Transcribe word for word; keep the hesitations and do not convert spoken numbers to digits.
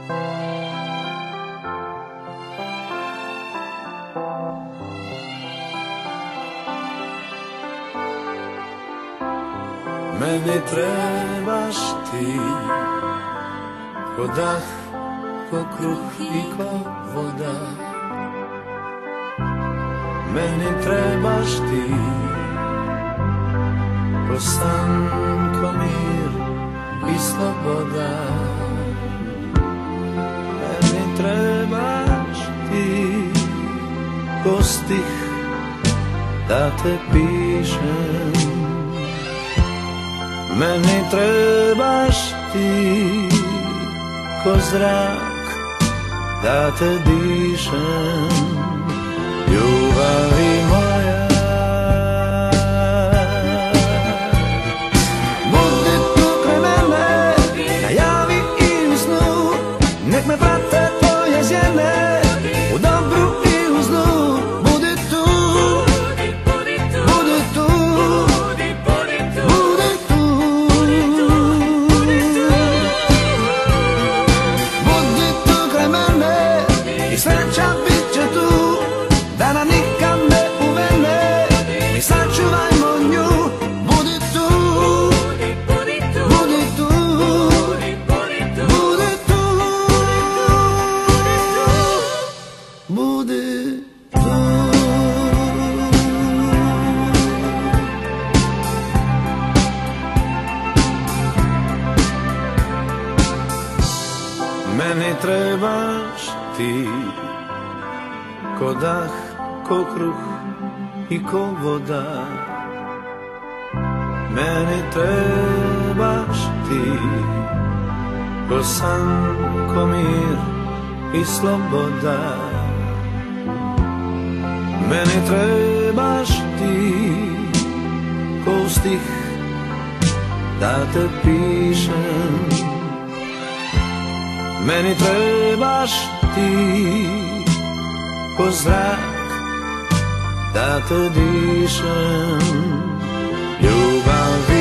Meni trebaš ti, ko dah, ko kruh i ko voda. Meni trebaš ti, ko san, ko mir i sloboda. Meni trebaš ti, ko stih da te pišem. Meni trebaš ti, ko zrak da te dišem. Ljubavi moja, budi tu kraj mene, najavi i u snu, nek me prate tvoje sjene, u dobru i u zlu. Budi tu, budi tu, budi tu, budi tu, budi tu kraj mene i sreća bit će tu. Da nam nikad ne uvene, mi sačuvajmo nju. Budi tu, budi tu, budi tu, budi tu, budi tu. Meni trebaš ti, ko dah, ko kruh i ko voda. Meni trebaš ti, ko san, ko mir i sloboda. Meni trebaš ti, ko stih da te pišem. Meni trebaš ti, ko zrak da te dišem. Ljubavi